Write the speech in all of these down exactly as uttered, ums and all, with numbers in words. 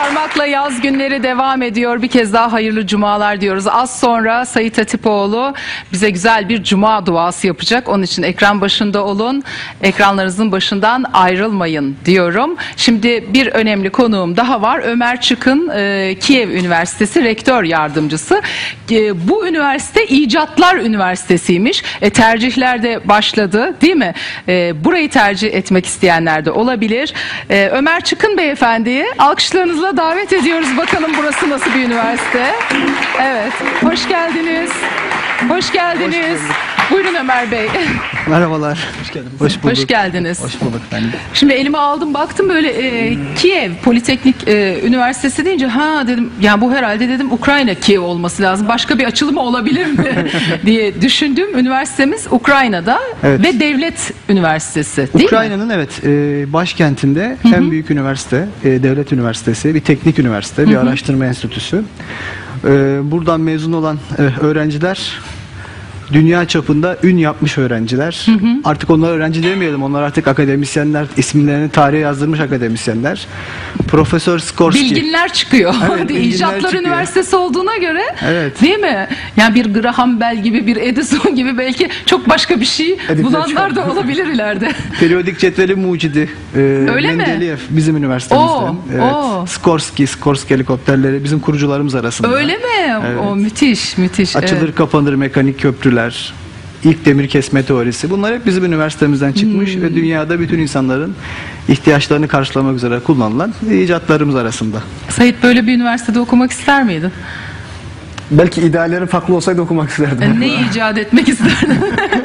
Parmakla yaz günleri devam ediyor. Bir kez daha hayırlı cumalar diyoruz. Az sonra Sait Hatipoğlu bize güzel bir cuma duası yapacak. Onun için ekran başında olun. Ekranlarınızın başından ayrılmayın diyorum. Şimdi bir önemli konuğum daha var. Ömer Çıkın, e, Kiev Üniversitesi Rektör Yardımcısı. E, bu üniversite İcatlar Üniversitesi'ymiş. E, tercihler de başladı, değil mi? E, burayı tercih etmek isteyenler de olabilir. E, Ömer Çıkın beyefendiyi alkışlarınızla davet ediyoruz. Bakalım burası nasıl bir üniversite? Evet. Hoş geldiniz. Hoş geldiniz. Hoş Buyurun Ömer Bey. Merhabalar. Hoş geldiniz. Hoş bulduk. Hoş geldiniz. Hoş bulduk efendim. Şimdi elime aldım baktım böyle e, Kiev Politeknik e, Üniversitesi deyince ha dedim yani bu herhalde dedim Ukrayna Kiev olması lazım. Başka bir açılımı olabilir mi diye düşündüm. Üniversitemiz Ukrayna'da Evet. ve devlet üniversitesi değil Ukrayna'nın mi? evet e, başkentinde Hı-hı. en büyük üniversite, e, devlet üniversitesi, bir teknik üniversite, Hı-hı. bir araştırma enstitüsü. E, buradan mezun olan e, öğrenciler dünya çapında ün yapmış öğrenciler. Hı hı. Artık onlara öğrenci demeyelim. Onlar artık akademisyenler, isimlerini tarihe yazdırmış akademisyenler. Profesör Skorsky. Bilginler çıkıyor. Evet, bilginler İcatlar çıkıyor. Üniversitesi olduğuna göre Evet. değil mi? Yani bir Graham Bell gibi, bir Edison gibi belki çok başka bir şey Edipler bulanlar da olabilir ileride. Periyodik cetveli mucidi. E, Öyle Mendeleev mi? bizim üniversitemizden. Oo, evet. oo. Skorsky, Skorsky helikopterleri bizim kurucularımız arasında. Öyle mi? Evet. O müthiş, müthiş. Açılır evet. kapanır mekanik köprüler, ilk demir kesme teorisi. Bunlar hep bizim üniversitemizden çıkmış hmm. ve dünyada bütün insanların ihtiyaçlarını karşılamak üzere kullanılan icatlarımız arasında. Sait böyle bir üniversitede okumak ister miydin? Belki ideallerim farklı olsaydı okumak isterdim. Ne icat etmek isterdin?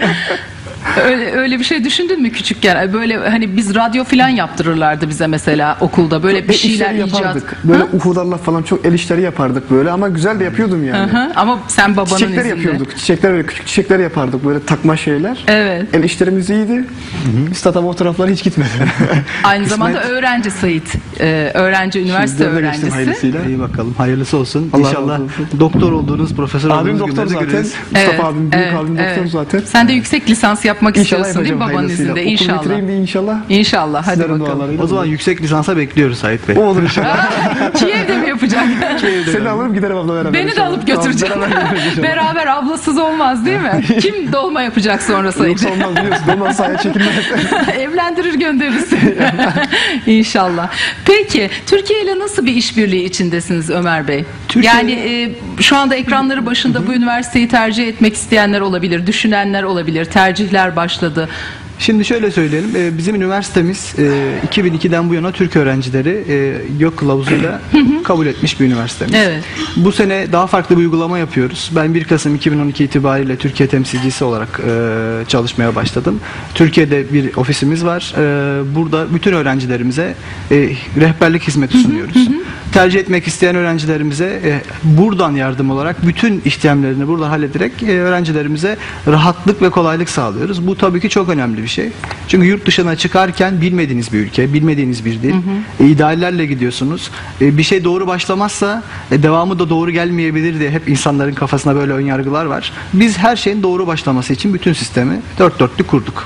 Öyle, öyle bir şey düşündün mü küçükken? Böyle hani biz radyo falan yaptırırlardı bize mesela okulda. Böyle bir El şeyler işleri icat. yapardık. Böyle Ha? ufudarla falan çok el işleri yapardık böyle ama güzel de yapıyordum yani. Hı hı. Ama sen babanın Çiçekler izinde. yapıyorduk. Çiçekler böyle küçük çiçekler yapardık böyle takma şeyler. Evet. El işlerimiz iyiydi. Biz tabii o taraflara hiç gitmedi. Aynı İsmet, zamanda öğrenci Sait. Ee, öğrenci, üniversite Şimdi de geçtim öğrencisi. hayırlısıyla. İyi bakalım. Hayırlısı olsun. Allah İnşallah razı olsun. doktor olduğunuz, profesör Abim olduğunuz doktor günleri zaten. görürüz. Mustafa abim, büyük abim doktor evet. zaten. Sen de yüksek lisans yapmak İnşallah istiyorsun değil mi yapacağım babanın hayırlısıyla. izinde? Okulu İnşallah. bitireyim bir inşallah. İnşallah. Hadi Sizlerin bakalım. dualarıyla. O zaman yüksek lisansa bekliyoruz Sait Bey. O olur inşallah. Kiev'de mi yapacak? Seni alırım giderim abla beraber. Beni de inşallah. alıp götüreceğim. Tamam, beraber götüreceğim. Beraber ablasız olmaz değil mi? Kim dolma yapacak sonra Sait? Yoksa olmaz biliyorsun. Olmaz sahaya çekilmez. Evlendirir göndeririz seni. İnşallah. Peki Türkiye ile nasıl bir işbirliği içindesiniz Ömer Bey? Türkiye- Yani e, şu anda ekranları başında bu üniversiteyi tercih etmek isteyenler olabilir, düşünenler olabilir, tercihler başladı. Şimdi şöyle söyleyelim, e, bizim üniversitemiz e, iki bin ikiden bu yana Türk öğrencileri e, YÖK kılavuzuyla kabul etmiş bir üniversitemiz. Evet. Bu sene daha farklı bir uygulama yapıyoruz. Ben bir Kasım iki bin on iki itibariyle Türkiye temsilcisi olarak e, çalışmaya başladım. Türkiye'de bir ofisimiz var. E, burada bütün öğrencilerimize e, rehberlik hizmeti sunuyoruz. Tercih etmek isteyen öğrencilerimize e, buradan yardım olarak bütün işlemlerini buradan hallederek e, öğrencilerimize rahatlık ve kolaylık sağlıyoruz. Bu tabii ki çok önemli bir şey. Çünkü yurt dışına çıkarken bilmediğiniz bir ülke, bilmediğiniz bir dil, e, ideallerle gidiyorsunuz. E, bir şey doğru başlamazsa e, devamı da doğru gelmeyebilir diye hep insanların kafasında böyle ön yargılar var. Biz her şeyin doğru başlaması için bütün sistemi dört dörtlük kurduk.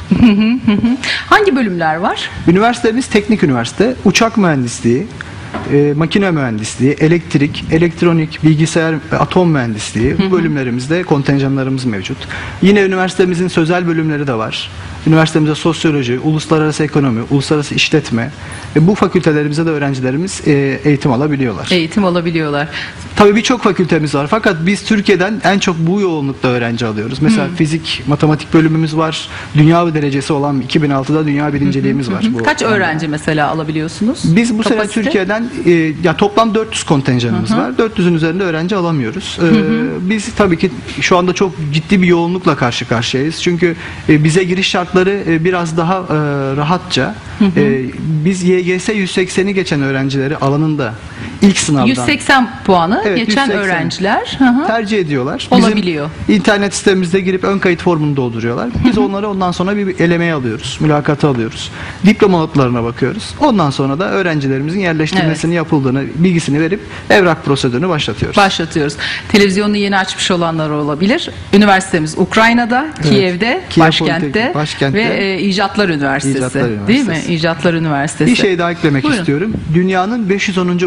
Hangi bölümler var? Üniversitemiz teknik üniversite, uçak mühendisliği, e, makine mühendisliği, elektrik, elektronik, bilgisayar, atom mühendisliği bu bölümlerimizde kontenjanlarımız mevcut. Yine üniversitemizin sözel bölümleri de var. Üniversitemizde sosyoloji, uluslararası ekonomi, uluslararası işletme ve bu fakültelerimizde de öğrencilerimiz e, eğitim alabiliyorlar. Eğitim alabiliyorlar. Tabii birçok fakültemiz var fakat biz Türkiye'den en çok bu yoğunlukta öğrenci alıyoruz. Mesela fizik, matematik bölümümüz var. Dünya derecesi olan iki bin altıda dünya birinciliğimiz var. Bu Kaç öğrenci mesela alabiliyorsunuz? Biz bu Kapasite? sene Türkiye'den e, ya toplam dört yüz kontenjanımız var. dört yüzün üzerinde öğrenci alamıyoruz. E, biz tabii ki şu anda çok ciddi bir yoğunlukla karşı karşıyayız. Çünkü e, bize giriş şartları e, biraz daha e, rahatça. E, biz Y G S yüz sekseni geçen öğrencileri alanında ilk sınavdan yüz seksen puanı Evet, geçen yüz seksen öğrenciler hı hı. tercih ediyorlar. Olabiliyor. Bizim internet sitemimizde girip ön kayıt formunu dolduruyorlar. Biz onları ondan sonra bir elemeye alıyoruz. Mülakata alıyoruz. Diploma notlarına bakıyoruz. Ondan sonra da öğrencilerimizin yerleştirmesini yapıldığını, bilgisini verip evrak prosedürünü başlatıyoruz. Başlatıyoruz. Televizyonunu yeni açmış olanlar olabilir. Üniversitemiz Ukrayna'da, evet. Kiev'de, Kiev başkentte, Politek- başkentte ve e, İcatlar Üniversitesi. İcatlar Değil mi? Üniversitesi. İcatlar Üniversitesi. Bir şey daha eklemek Buyurun. istiyorum. Dünyanın beş yüz onuncu başarılı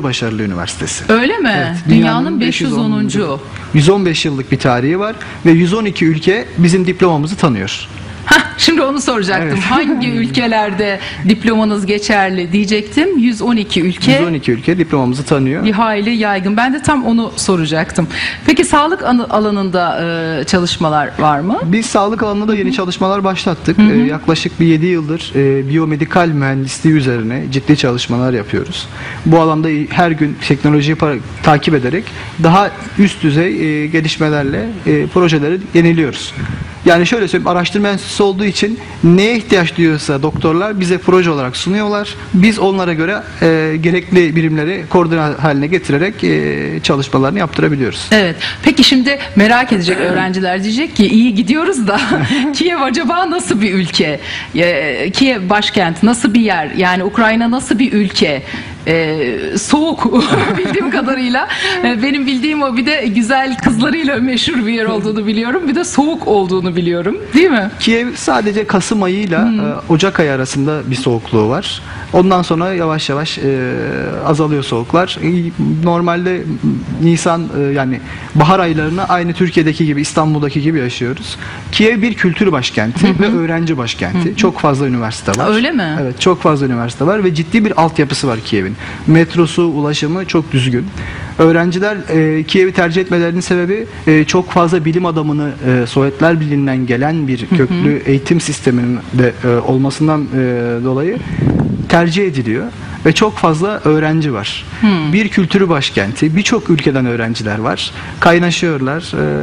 üniversitesi. Öyle mi? Evet, Dünyanın beş yüz onuncu. yüz on beş yıllık bir tarihi var ve yüz on iki ülke bizim diplomamızı tanıyor. Hah, şimdi onu soracaktım. Evet. Hangi ülkelerde diplomanız geçerli diyecektim. yüz on iki ülke. yüz on iki ülke diplomamızı tanıyor. Bir hayli yaygın. Ben de tam onu soracaktım. Peki sağlık anı- alanında e, çalışmalar var mı? Biz sağlık alanında da yeni çalışmalar başlattık. Ee, yaklaşık bir yedi yıldır e, biyomedikal mühendisliği üzerine ciddi çalışmalar yapıyoruz. Bu alanda her gün teknolojiyi para- takip ederek daha üst düzey e, gelişmelerle e, projeleri yeniliyoruz. Yani şöyle söyleyeyim, araştırma enstitüsü olduğu için neye ihtiyaç duyuyorsa doktorlar bize proje olarak sunuyorlar. Biz onlara göre e, gerekli birimleri koordine haline getirerek e, çalışmalarını yaptırabiliyoruz. Evet. Peki şimdi merak edecek öğrenciler diyecek ki iyi gidiyoruz da Kiev acaba nasıl bir ülke? E, Kiev başkent nasıl bir yer? Yani Ukrayna nasıl bir ülke? Ee, soğuk bildiğim kadarıyla. Ee, benim bildiğim o, bir de güzel kızlarıyla meşhur bir yer olduğunu biliyorum. Bir de soğuk olduğunu biliyorum. Değil mi? Kiev sadece Kasım ayıyla e, Ocak ayı arasında bir soğukluğu var. Ondan sonra yavaş yavaş e, azalıyor soğuklar. E, Normalde Nisan e, yani bahar aylarını aynı Türkiye'deki gibi, İstanbul'daki gibi yaşıyoruz. Kiev bir kültür başkenti ve öğrenci başkenti. Çok fazla üniversite var. Öyle mi? Evet, çok fazla üniversite var ve ciddi bir altyapısı var Kiev'in. Metrosu, ulaşımı çok düzgün. Öğrenciler e, Kiev'i tercih etmelerinin sebebi e, çok fazla bilim adamını e, Sovyetler Birliği'nden gelen bir köklü eğitim sisteminin de e, olmasından e, dolayı tercih ediliyor ve çok fazla öğrenci var. Hmm. Bir kültürü başkenti, birçok ülkeden öğrenciler var. Kaynaşıyorlar.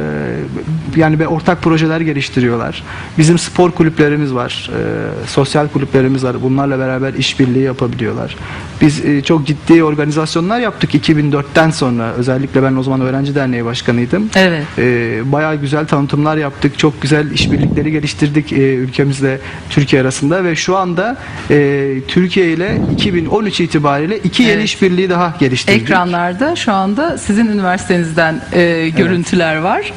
E, yani ve ortak projeler geliştiriyorlar. Bizim spor kulüplerimiz var. E, sosyal kulüplerimiz var. Bunlarla beraber işbirliği yapabiliyorlar. Biz e, çok ciddi organizasyonlar yaptık iki bin dörtten sonra. Özellikle ben o zaman Öğrenci Derneği Başkanıydım. Evet. E, bayağı güzel tanıtımlar yaptık. Çok güzel işbirlikleri geliştirdik e, ülkemizle Türkiye arasında ve şu anda e, Türkiye ile iki bin on üç itibariyle iki yeni Evet. işbirliği daha geliştirdik. Ekranlarda şu anda sizin üniversitenizden e, görüntüler var.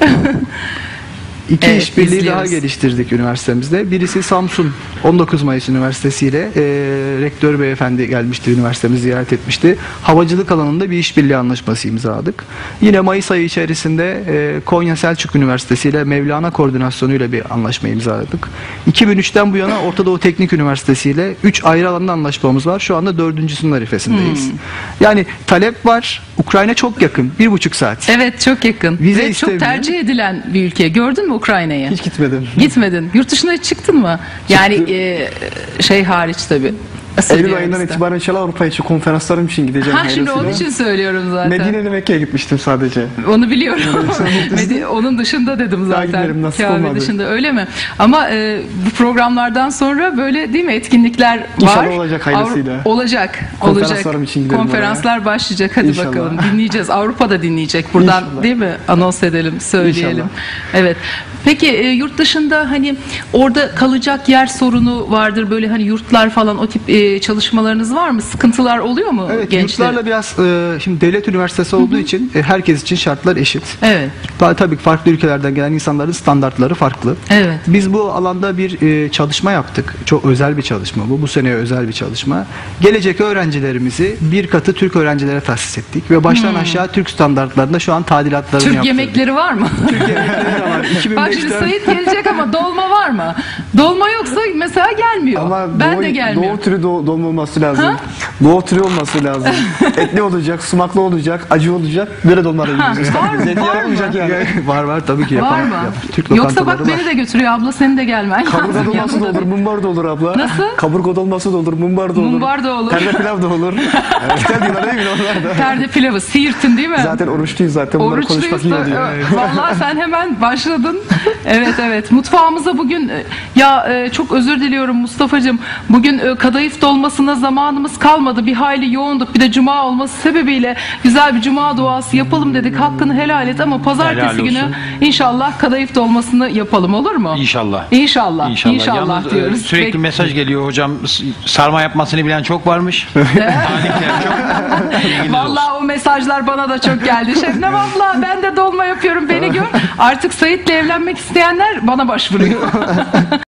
İki Evet, işbirliği daha izliyoruz. geliştirdik üniversitemizde. Birisi Samsun on dokuz Mayıs Üniversitesi ile e, rektör beyefendi gelmişti, üniversitemizi ziyaret etmişti. Havacılık alanında bir işbirliği anlaşması imzaladık. Yine Mayıs ayı içerisinde e, Konya Selçuk Üniversitesi ile Mevlana Koordinasyonu ile bir anlaşma imzaladık. iki bin üçten bu yana Orta Doğu Teknik Üniversitesi ile üç ayrı alanda anlaşmamız var. Şu anda dördüncüsünün arifesindeyiz. Hmm. Yani talep var. Ukrayna çok yakın. Bir buçuk saat. Evet, çok yakın. Vize Ve çok istemiyor. tercih edilen bir ülke. Gördün mü Ukrayna'yı? Hiç gitmedim. Gitmedin. Yurt dışına hiç çıktın mı? Yani e, şey hariç tabii. Eylül ayından Arabistan'da. itibaren inşallah Avrupa için konferanslarım için gideceğim. Ha, şimdi onun hayırlısıyla. için söylüyorum zaten. Medine'li Mekke'ye gitmiştim sadece. Onu biliyorum. Medi- onun dışında dedim Daha zaten. giderim, nasip Kabe olmadı. dışında, öyle mi? Ama e, bu programlardan sonra böyle değil mi, etkinlikler var. İnşallah olacak hayırlısıyla. Avru- olacak. Konferanslarım olacak. için giderim Konferanslar başlayacak. Hadi İnşallah. bakalım. Dinleyeceğiz. Avrupa da dinleyecek. Buradan İnşallah. değil mi? Anons edelim, söyleyelim. İnşallah. Evet. Peki e, yurt dışında hani orada kalacak yer sorunu vardır. Böyle hani yurtlar falan, o tip e, çalışmalarınız var mı? Sıkıntılar oluyor mu Evet, gençler? yurtlarla biraz e, şimdi devlet üniversitesi olduğu için e, herkes için şartlar eşit. Evet. Ta- Tabii ki farklı ülkelerden gelen insanların standartları farklı. Evet. Biz bu alanda bir e, çalışma yaptık. Çok özel bir çalışma bu. Bu seneye özel bir çalışma. Gelecek öğrencilerimizi bir katı Türk öğrencilere tahsis ettik ve baştan aşağı Türk standartlarında şu an tadilatlarını Türk yaptırdık. yemekleri var mı? Türk yemekleri de var. Bak şimdi iki bin beşten Sayit gelecek ama dolma var mı? Dolma yoksa mesela gelmiyor. Ama ben doğu, de gelmiyor. Doğu türü doğu, dolma olması lazım. Ha? Doğu türü olması lazım. Etli olacak, sumaklı olacak, acı olacak. Böyle dolmalar Ha, yiyoruz. var mı? Zeytinyağı Var mı? olmayacak yani. var var tabii ki yapan, Var mı? yap- Türk Yoksa bak lokantaları beni var. de götürüyor abla, senin de gelmen Kaburga lazım. dolması da yanında olur, değil. mumbar da olur abla. Nasıl? Kaburga dolması da olur, mumbar da olur. Mumbar da olur. Perde pilav da olur. Güzel diyorlar değil mi onlar da? Perde pilavı, Siirt'in değil mi? Zaten oruçluyuz zaten. Bunları konuşmak iyi Oruçluyuz da, oluyor. e, vallahi sen hemen başladın. Evet evet. Mutfağımıza bugün e, ya e, çok özür diliyorum Mustafa'cığım. Bugün e, kadayıf dolmasına zamanımız kalmadı. Bir hayli yoğunduk. Bir de cuma olması sebebiyle güzel bir cuma duası yapalım dedik. Hakkını helal et ama pazartesi Helal günü olsun. inşallah kadayıf dolmasını yapalım, olur mu? İnşallah. İnşallah. İnşallah, İnşallah. Yalnız, e, diyoruz. sürekli Peki. mesaj geliyor hocam, s- sarma yapmasını bilen çok varmış. Talihler çok. Bilginiz olsun. Vallahi o mesajlar bana da çok geldi. Şebnem abla ben de dolma yapıyorum, beni gör. Artık Sayit'le evlenmek isteyenler bana başvuruyor.